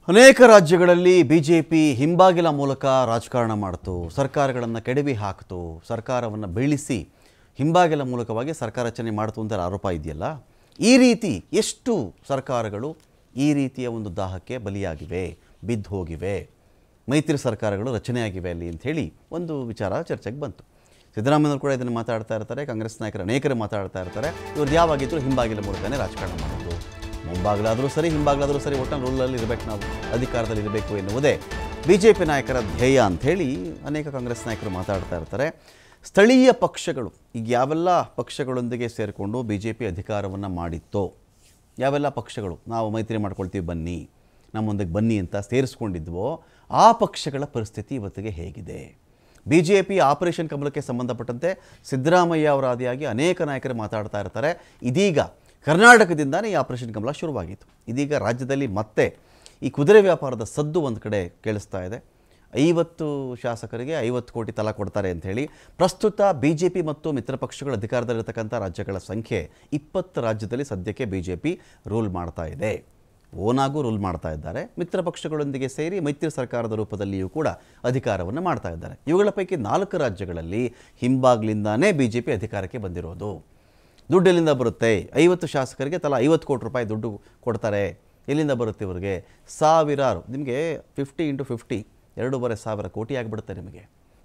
ಅನೇಕ ರಾಜ್ಯಗಳಲ್ಲಿ ಬಿಜೆಪಿ ಹಿಂಬಾಗಿಲ ಮೂಲಕ ರಾಜಕಾರಣ ಮಾಡಿತು, ಸರ್ಕಾರಗಳನ್ನು ಕೆಡವಿ ಹಾಕಿತು, ಸರ್ಕಾರವನ್ನು ಬೀಳಿಸಿ ಹಿಂಬಾಗಿಲ ಮೂಲಕವಾಗಿ ಸರ್ಕಾರ ರಚನೆ ಮಾಡಿತು ಅಂತ ಆರೋಪ ಇದೆಯಲ್ಲ. ಈ ರೀತಿ ಎಷ್ಟು ಸರ್ಕಾರಗಳು ಈ ರೀತಿಯ ಒಂದು ದಾಹಕ್ಕೆ ಬಲಿಯಾಗಿವೆ, ಬಿದ್ದು ಹೋಗಿವೆ, ಮೈತ್ರಿ ಸರ್ಕಾರಗಳು ರಚನೆಯಾಗಿವೆ ಅಲ್ಲಿ ಅಂಥೇಳಿ ಒಂದು ವಿಚಾರ ಚರ್ಚೆಗೆ ಬಂತು. ಸಿದ್ದರಾಮಯ್ಯನವರು ಕೂಡ ಇದನ್ನು ಮಾತಾಡ್ತಾ ಇರ್ತಾರೆ, ಕಾಂಗ್ರೆಸ್ ನಾಯಕರು ಅನೇಕರು ಮಾತಾಡ್ತಾ ಇರ್ತಾರೆ. ಇವ್ರದ್ದು ಯಾವಾಗಿದ್ದರೂ ಹಿಂಬಾಗಿಲ ಮೂಲಕನೇ ರಾಜಕಾರಣ ಮಾಡೋದು, ಮುಂಬಾಗಿಲಾದರೂ ಸರಿ ಹಿಂಬಾಗಿಲಾದರೂ ಸರಿ, ಒಟ್ಟಿನಲ್ಲಿ ರೂಲಲ್ಲಿ ಇರಬೇಕು, ನಾವು ಅಧಿಕಾರದಲ್ಲಿ ಇರಬೇಕು ಎನ್ನುವುದೇ ಬಿ ಜೆ ಪಿ ನಾಯಕರ ಧ್ಯೇಯ ಅಂಥೇಳಿ ಅನೇಕ ಕಾಂಗ್ರೆಸ್ ನಾಯಕರು ಮಾತಾಡ್ತಾ ಇರ್ತಾರೆ. ಸ್ಥಳೀಯ ಪಕ್ಷಗಳು ಈಗ ಯಾವೆಲ್ಲ ಪಕ್ಷಗಳೊಂದಿಗೆ ಸೇರಿಕೊಂಡು ಬಿ ಜೆ ಪಿ ಅಧಿಕಾರವನ್ನು ಮಾಡಿತ್ತೋ, ಯಾವೆಲ್ಲ ಪಕ್ಷಗಳು ನಾವು ಮೈತ್ರಿ ಮಾಡ್ಕೊಳ್ತೀವಿ ಬನ್ನಿ, ನಮ್ಮೊಂದಿಗೆ ಬನ್ನಿ ಅಂತ ಸೇರಿಸ್ಕೊಂಡಿದ್ವೋ, ಆ ಪಕ್ಷಗಳ ಪರಿಸ್ಥಿತಿ ಇವತ್ತಿಗೆ ಹೇಗಿದೆ? ಬಿ ಜೆ ಪಿ ಆಪರೇಷನ್ ಕಮಲಕ್ಕೆ ಸಂಬಂಧಪಟ್ಟಂತೆ ಸಿದ್ದರಾಮಯ್ಯ ಅವರ ಆದಿಯಾಗಿ ಅನೇಕ ನಾಯಕರು ಮಾತಾಡ್ತಾ ಇರ್ತಾರೆ. ಇದೀಗ ಕರ್ನಾಟಕದಿಂದನೇ ಈ ಆಪರೇಷನ್ ಕಮಲ ಶುರುವಾಗಿತ್ತು. ಇದೀಗ ರಾಜ್ಯದಲ್ಲಿ ಮತ್ತೆ ಈ ಕುದುರೆ ವ್ಯಾಪಾರದ ಸದ್ದು ಒಂದು ಕಡೆ ಕೇಳಿಸ್ತಾ ಇದೆ. 50 ಶಾಸಕರಿಗೆ 50 ಕೋಟಿ ತಲಾ ಕೊಡ್ತಾರೆ ಅಂಥೇಳಿ. ಪ್ರಸ್ತುತ ಬಿ ಜೆ ಪಿ ಮತ್ತು ಮಿತ್ರ ಪಕ್ಷಗಳ ಅಧಿಕಾರದಲ್ಲಿರ್ತಕ್ಕಂಥ ರಾಜ್ಯಗಳ ಸಂಖ್ಯೆ 20 ರಾಜ್ಯದಲ್ಲಿ ಸದ್ಯಕ್ಕೆ ಬಿ ಜೆ ಪಿ ರೂಲ್ ಮಾಡ್ತಾ ಇದೆ. ಓನಾಗೂ ರೂಲ್ ಮಾಡ್ತಾ ಇದ್ದಾರೆ. ಮಿತ್ರ ಪಕ್ಷಗಳೊಂದಿಗೆ ಸೇರಿ ಮೈತ್ರಿ ಸರ್ಕಾರದ ರೂಪದಲ್ಲಿಯೂ ಕೂಡ ಅಧಿಕಾರವನ್ನು ಮಾಡ್ತಾ ಇದ್ದಾರೆ. ಇವುಗಳ ಪೈಕಿ 4 ರಾಜ್ಯಗಳಲ್ಲಿ ಹಿಂಬಾಗ್ಲಿಂದಾನೇ ಬಿ ಜೆ ಪಿ ಅಧಿಕಾರಕ್ಕೆ ಬಂದಿರೋದು. ದುಡ್ಡು ಎಲ್ಲಿಂದ ಬರುತ್ತೆ? 50 ಶಾಸಕರಿಗೆ ತಲಾ 50 ಕೋಟಿ ರೂಪಾಯಿ ದುಡ್ಡು ಕೊಡ್ತಾರೆ. ಎಲ್ಲಿಂದ ಬರುತ್ತೆ ಇವರಿಗೆ? ಸಾವಿರಾರು, ನಿಮಗೆ 50 × 50 2,500 ಕೋಟಿ ಆಗಿಬಿಡುತ್ತೆ. ನಿಮಗೆ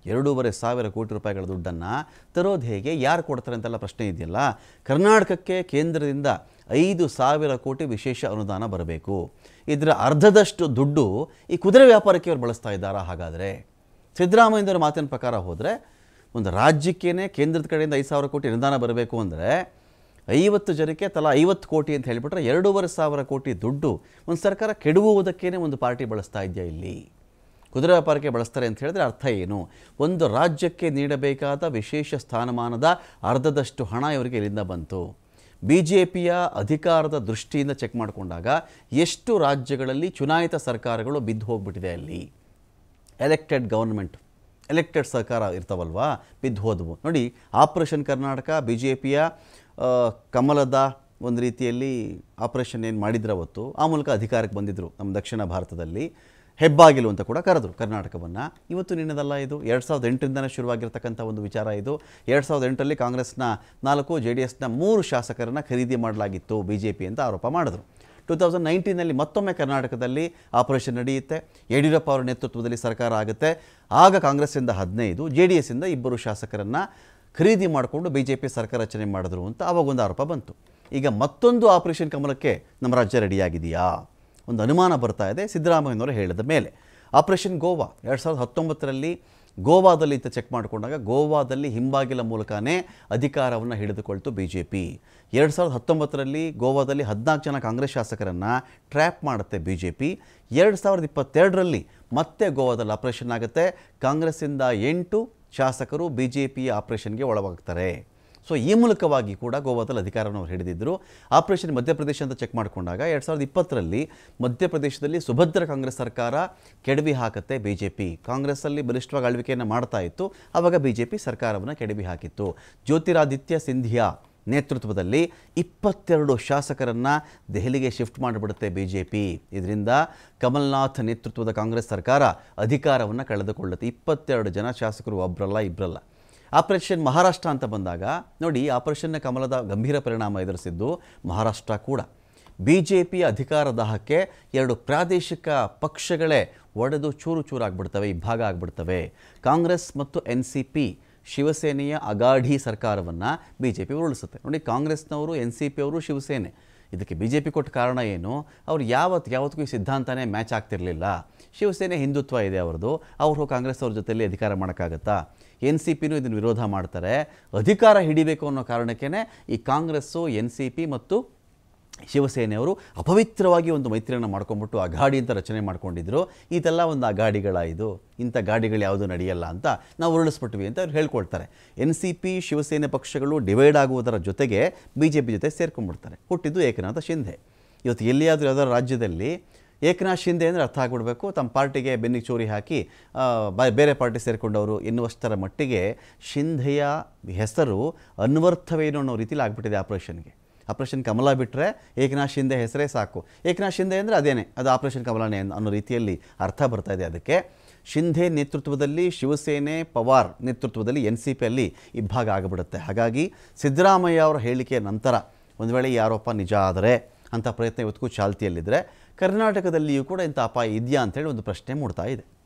2,500 ಕೋಟಿ ರೂಪಾಯಿಗಳ ದುಡ್ಡನ್ನು ತರೋದು ಹೇಗೆ, ಯಾರು ಕೊಡ್ತಾರೆ ಅಂತೆಲ್ಲ ಪ್ರಶ್ನೆ ಇದೆಯಲ್ಲ. ಕರ್ನಾಟಕಕ್ಕೆ ಕೇಂದ್ರದಿಂದ 5,000 ಕೋಟಿ ವಿಶೇಷ ಅನುದಾನ ಬರಬೇಕು. ಇದರ ಅರ್ಧದಷ್ಟು ದುಡ್ಡು ಈ ಕುದುರೆ ವ್ಯಾಪಾರಕ್ಕೆ ಅವ್ರು ಬಳಸ್ತಾ ಇದ್ದಾರಾ? ಹಾಗಾದರೆ ಸಿದ್ದರಾಮಯ್ಯನವರ ಮಾತಿನ ಪ್ರಕಾರ ಹೋದರೆ ಒಂದು ರಾಜ್ಯಕ್ಕೇ ಕೇಂದ್ರದ ಕಡೆಯಿಂದ 5,000 ಕೋಟಿ ಅನುದಾನ ಬರಬೇಕು ಅಂದರೆ 50 ಜನಕ್ಕೆ ತಲಾ 50 ಕೋಟಿ ಅಂತ ಹೇಳಿಬಿಟ್ರೆ 2,500 ಕೋಟಿ ದುಡ್ಡು ಒಂದು ಸರ್ಕಾರ ಕೆಡುವುದಕ್ಕೇ ಒಂದು ಪಾರ್ಟಿ ಬಳಸ್ತಾ ಇದೆಯಾ? ಇಲ್ಲಿ ಕುದುರೆ ವ್ಯಾಪಾರಕ್ಕೆ ಬಳಸ್ತಾರೆ ಅಂತ ಹೇಳಿದ್ರೆ ಅರ್ಥ ಏನು? ಒಂದು ರಾಜ್ಯಕ್ಕೆ ನೀಡಬೇಕಾದ ವಿಶೇಷ ಸ್ಥಾನಮಾನದ ಅರ್ಧದಷ್ಟು ಹಣ ಇವರಿಗೆ ಇಲ್ಲಿಂದ ಬಂತು. ಬಿ ಜೆ ಪಿಯ ಅಧಿಕಾರದ ದೃಷ್ಟಿಯಿಂದ ಚೆಕ್ ಮಾಡಿಕೊಂಡಾಗ ಎಷ್ಟು ರಾಜ್ಯಗಳಲ್ಲಿ ಚುನಾಯಿತ ಸರ್ಕಾರಗಳು ಬಿದ್ದು ಹೋಗ್ಬಿಟ್ಟಿದೆ. ಅಲ್ಲಿ ಎಲೆಕ್ಟೆಡ್ ಗವರ್ಮೆಂಟ್, ಎಲೆಕ್ಟೆಡ್ ಸರ್ಕಾರ ಇರ್ತಾವಲ್ವಾ, ಬಿದ್ದು ಹೋದವು. ನೋಡಿ, ಆಪರೇಷನ್ ಕರ್ನಾಟಕ ಬಿ ಜೆ ಪಿಯ ಕಮಲದ ಒಂದು ರೀತಿಯಲ್ಲಿ ಆಪರೇಷನ್ ಏನು ಮಾಡಿದ್ರು ಅವತ್ತು, ಆ ಮೂಲಕ ಅಧಿಕಾರಕ್ಕೆ ಬಂದಿದ್ದರು. ನಮ್ಮ ದಕ್ಷಿಣ ಭಾರತದಲ್ಲಿ ಹೆಬ್ಬಾಗಿಲು ಅಂತ ಕೂಡ ಕರೆದ್ರು ಕರ್ನಾಟಕವನ್ನು. ಇವತ್ತು ನಿನ್ನದಲ್ಲ ಇದು. 2008ರಿಂದನೇ ಶುರುವಾಗಿರ್ತಕ್ಕಂಥ ಒಂದು ವಿಚಾರ ಇದು. 2008ರಲ್ಲಿ ಕಾಂಗ್ರೆಸ್ನ 4, ಜೆ ಡಿ ಎಸ್ನ 3 ಶಾಸಕರನ್ನು ಖರೀದಿ ಮಾಡಲಾಗಿತ್ತು ಬಿ ಜೆ ಪಿ ಅಂತ ಆರೋಪ ಮಾಡಿದ್ರು. 2019ನಲ್ಲಿ ಮತ್ತೊಮ್ಮೆ ಕರ್ನಾಟಕದಲ್ಲಿ ಆಪರೇಷನ್ ನಡೆಯುತ್ತೆ. ಯಡಿಯೂರಪ್ಪ ಅವರ ನೇತೃತ್ವದಲ್ಲಿ ಸರ್ಕಾರ ಆಗುತ್ತೆ. ಆಗ ಕಾಂಗ್ರೆಸ್ಸಿಂದ 15, ಜೆ ಡಿ ಎಸ್ಸಿಂದ 2 ಶಾಸಕರನ್ನು ಖರೀದಿ ಮಾಡಿಕೊಂಡು ಬಿ ಜೆ ಪಿ ಸರ್ಕಾರ ರಚನೆ ಮಾಡಿದ್ರು ಅಂತ ಆವಾಗೊಂದು ಆರೋಪ ಬಂತು. ಈಗ ಮತ್ತೊಂದು ಆಪರೇಷನ್ ಕಮಲಕ್ಕೆ ನಮ್ಮ ರಾಜ್ಯ ರೆಡಿಯಾಗಿದೆಯಾ? ಒಂದು ಅನುಮಾನ ಬರ್ತಾ ಇದೆ ಸಿದ್ದರಾಮಯ್ಯನವರು ಹೇಳಿದ ಮೇಲೆ. ಆಪರೇಷನ್ ಗೋವಾ 2019ರಲ್ಲಿ ಗೋವಾದಲ್ಲಿ ಅಂತ ಚೆಕ್ ಮಾಡಿಕೊಂಡಾಗ ಗೋವಾದಲ್ಲಿ ಹಿಂಬಾಗಿಲ ಮೂಲಕನೇ ಅಧಿಕಾರವನ್ನು ಹಿಡಿದುಕೊಳ್ತು ಬಿ ಜೆ ಪಿ. 2019ರಲ್ಲಿ ಗೋವಾದಲ್ಲಿ 14 ಜನ ಕಾಂಗ್ರೆಸ್ ಶಾಸಕರನ್ನು ಟ್ರ್ಯಾಪ್ ಮಾಡುತ್ತೆ ಬಿ ಜೆ ಪಿ. 2022ರಲ್ಲಿ ಮತ್ತೆ ಗೋವಾದಲ್ಲಿ ಆಪರೇಷನ್ ಆಗುತ್ತೆ. ಕಾಂಗ್ರೆಸ್ಸಿಂದ 8 ಶಾಸಕರು ಬಿ ಜೆ ಪಿಯ ಆಪರೇಷನ್ಗೆ ಒಳಗಾಗ್ತಾರೆ. ಸೊ ಈ ಮೂಲಕವಾಗಿ ಕೂಡ ಗೋವಾದಲ್ಲಿ ಅಧಿಕಾರವನ್ನು ಅವರು ಹಿಡಿದಿದ್ದರು. ಆಪರೇಷನ್ ಮಧ್ಯಪ್ರದೇಶ ಅಂತ ಚೆಕ್ ಮಾಡಿಕೊಂಡಾಗ 2020ರಲ್ಲಿ ಮಧ್ಯಪ್ರದೇಶದಲ್ಲಿ ಸುಭದ್ರ ಕಾಂಗ್ರೆಸ್ ಸರ್ಕಾರ ಕೆಡವಿ ಹಾಕುತ್ತೆ ಬಿ ಜೆ ಪಿ. ಕಾಂಗ್ರೆಸ್ಸಲ್ಲಿ ಬಲಿಷ್ಠವಾಗಿ ಆಳ್ವಿಕೆಯನ್ನು ಮಾಡ್ತಾ ಇತ್ತು. ಆವಾಗ ಬಿ ಜೆ ಪಿ ಸರ್ಕಾರವನ್ನು ಕೆಡವಿ ಹಾಕಿತ್ತು. ಜ್ಯೋತಿರಾದಿತ್ಯ ಸಿಂಧಿಯಾ ನೇತೃತ್ವದಲ್ಲಿ 22 ಶಾಸಕರನ್ನು ದೆಹಲಿಗೆ ಶಿಫ್ಟ್ ಮಾಡಿಬಿಡುತ್ತೆ ಬಿ ಜೆ ಪಿ. ಇದರಿಂದ ಕಮಲ್ನಾಥ್ ನೇತೃತ್ವದ ಕಾಂಗ್ರೆಸ್ ಸರ್ಕಾರ ಅಧಿಕಾರವನ್ನು ಕಳೆದುಕೊಳ್ಳುತ್ತೆ. 22 ಜನ ಶಾಸಕರು, ಒಬ್ಬರಲ್ಲ ಇಬ್ಬರಲ್ಲ. ಆಪರೇಷನ್ ಮಹಾರಾಷ್ಟ್ರ ಅಂತ ಬಂದಾಗ ನೋಡಿ, ಆಪರೇಷನ್ನ ಕಮಲದ ಗಂಭೀರ ಪರಿಣಾಮ ಎದುರಿಸಿದ್ದು ಮಹಾರಾಷ್ಟ್ರ ಕೂಡ. ಬಿ ಜೆ ಪಿಯ ಅಧಿಕಾರ ದಾಹಕ್ಕೆ 2 ಪ್ರಾದೇಶಿಕ ಪಕ್ಷಗಳೇ ಒಡೆದು ಚೂರು ಚೂರಾಗ್ಬಿಡ್ತವೆ, ಇಬ್ಬಾಗ ಆಗಿಬಿಡ್ತವೆ. ಕಾಂಗ್ರೆಸ್ ಮತ್ತು NCP ಶಿವಸೇನೆಯ ಅಗಾಢಿ ಸರ್ಕಾರವನ್ನು ಬಿ ಜೆ ಪಿ ಉರುಳಿಸುತ್ತೆ. ನೋಡಿ, ಕಾಂಗ್ರೆಸ್ನವರು, NCP ಅವರು, ಶಿವಸೇನೆ ಇದಕ್ಕೆ ಬಿ ಜೆ ಪಿ ಕೊಟ್ಟ ಕಾರಣ ಏನು? ಅವ್ರು ಯಾವತ್ತಿಗೂ ಈ ಸಿದ್ಧಾಂತನೇ ಮ್ಯಾಚ್ ಆಗ್ತಿರಲಿಲ್ಲ. ಶಿವಸೇನೆ ಹಿಂದುತ್ವ ಇದೆ ಅವ್ರದ್ದು, ಅವರು ಕಾಂಗ್ರೆಸ್ ಅವ್ರ ಜೊತೆಯಲ್ಲಿ ಅಧಿಕಾರ ಮಾಡೋಕ್ಕಾಗತ್ತಾ? NCPನೂ ಇದನ್ನು ವಿರೋಧ ಮಾಡ್ತಾರೆ. ಅಧಿಕಾರ ಹಿಡಿಬೇಕು ಅನ್ನೋ ಕಾರಣಕ್ಕೇ ಈ ಕಾಂಗ್ರೆಸ್ಸು, NCP ಮತ್ತು ಶಿವಸೇನೆಯವರು ಅಪವಿತ್ರವಾಗಿ ಒಂದು ಮೈತ್ರಿಯನ್ನು ಮಾಡ್ಕೊಂಡ್ಬಿಟ್ಟು ಅಗಾಡಿ ಅಂತ ರಚನೆ ಮಾಡ್ಕೊಂಡಿದ್ರು. ಇದೆಲ್ಲ ಒಂದು ಅಗಾಡಿಗಳ, ಇದು ಇಂಥ ಗಾಡಿಗಳು ಯಾವುದೂ ನಡೆಯಲ್ಲ ಅಂತ ನಾವು ಉರುಳಿಸ್ಬಿಟ್ವಿ ಅಂತ ಅವ್ರು ಹೇಳ್ಕೊಳ್ತಾರೆ. NCP ಶಿವಸೇನೆ ಪಕ್ಷಗಳು ಡಿವೈಡ್ ಆಗುವುದರ ಜೊತೆಗೆ ಬಿ ಜೆ ಪಿ ಜೊತೆ ಸೇರ್ಕೊಂಡ್ಬಿಡ್ತಾರೆ. ಹುಟ್ಟಿದ್ದು ಏಕನಾಥ ಶಿಂಧೆ. ಇವತ್ತು ಎಲ್ಲಿಯಾದರೂ ಯಾವ್ದಾದ್ರು ರಾಜ್ಯದಲ್ಲಿ ಏಕನಾಥ್ ಶಿಂಧೆ ಅಂದರೆ ಅರ್ಥ ಆಗಿಬಿಡಬೇಕು, ತಮ್ಮ ಪಾರ್ಟಿಗೆ ಬೆನ್ನಿಗೆ ಚೂರಿ ಹಾಕಿ ಬೇರೆ ಪಾರ್ಟಿ ಸೇರಿಕೊಂಡವರು ಎನ್ನುವಷ್ಟರ ಮಟ್ಟಿಗೆ ಶಿಂಧೆಯ ಹೆಸರು ಅನ್ವರ್ಥವೇನು ಅನ್ನೋ ರೀತಿಯಲ್ಲಿ ಆಗಿಬಿಟ್ಟಿದೆ ಆಪರೇಷನ್ಗೆ. ಆಪರೇಷನ್ ಕಮಲ ಬಿಟ್ಟರೆ ಏಕನಾಥ್ ಶಿಂದೆ ಹೆಸರೇ ಸಾಕು. ಏಕನಾಥ್ ಶಿಂದೆ ಅಂದರೆ ಅದೇನೆ, ಅದು ಆಪರೇಷನ್ ಕಮಲನೇ ಅನ್ನೋ ರೀತಿಯಲ್ಲಿ ಅರ್ಥ ಬರ್ತಾ ಇದೆ. ಅದಕ್ಕೆ ಶಿಂಧೆ ನೇತೃತ್ವದಲ್ಲಿ ಶಿವಸೇನೆ, ಪವಾರ್ ನೇತೃತ್ವದಲ್ಲಿ NCPಯಲ್ಲಿ ಇಬ್ಬಾಗ ಆಗಿಬಿಡುತ್ತೆ. ಹಾಗಾಗಿ ಸಿದ್ದರಾಮಯ್ಯ ಅವರ ಹೇಳಿಕೆಯ ನಂತರ ಒಂದು ವೇಳೆ ಈ ಆರೋಪ ನಿಜ ಆದರೆ ಅಂಥ ಪ್ರಯತ್ನ ಇವತ್ತಿಗೂ ಚಾಲ್ತಿಯಲ್ಲಿದ್ದರೆ ಕರ್ನಾಟಕದಲ್ಲಿಯೂ ಕೂಡ ಇಂಥ ಅಪಾಯ ಇದೆಯಾ ಅಂತೇಳಿ ಒಂದು ಪ್ರಶ್ನೆ ಮೂಡ್ತಾ ಇದೆ.